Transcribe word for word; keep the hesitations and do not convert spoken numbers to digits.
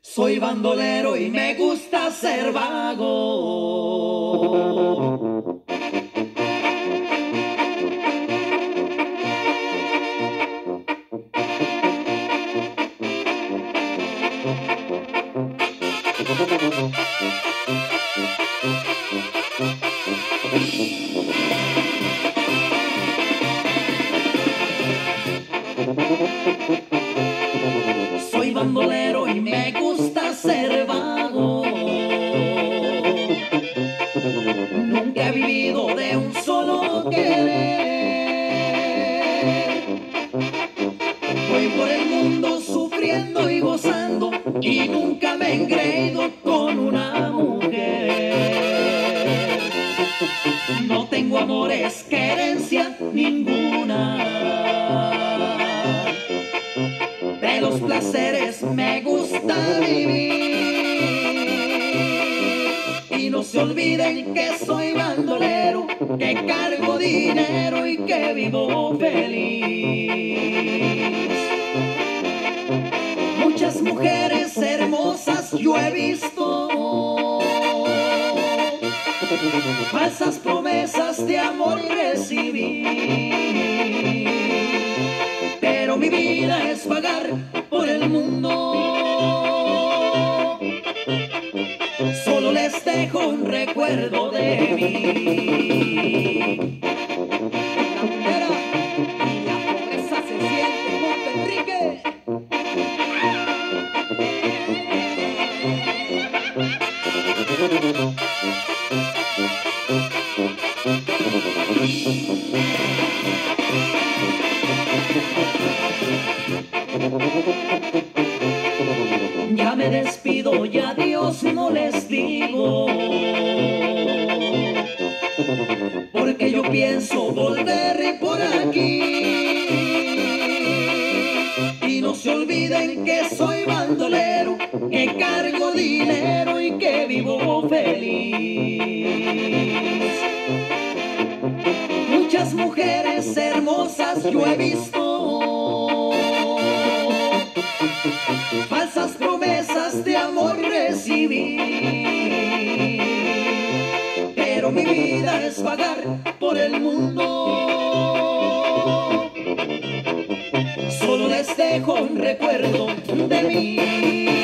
Soy bandolero y me gusta ser vago. Soy bandolero y me gusta ser vago. Nunca he vivido de un solo querer. Voy por el mundo sufriendo y gozando y nunca me he engreído con una mujer. No tengo amores, querencia ninguna. De los placeres me gusta vivir. Y no se olviden que soy bandolero, que cargo dinero y que vivo feliz. Muchas mujeres hermosas yo he visto, falsas promesas de amor recibí, pero mi vida es vagar por el mundo. Solo les dejo un recuerdo de mí. La bandera y la pobreza se siente, Monte Enrique. Ya me despido, ya adiós no les digo, porque yo pienso volver por aquí. Y no se olviden que soy bandolero, que cargo dinero y que vivo feliz. Muchas mujeres hermosas yo he visto, falsas promesas de amor recibí, pero mi vida es vagar por el mundo. Solo les dejo un recuerdo de mí.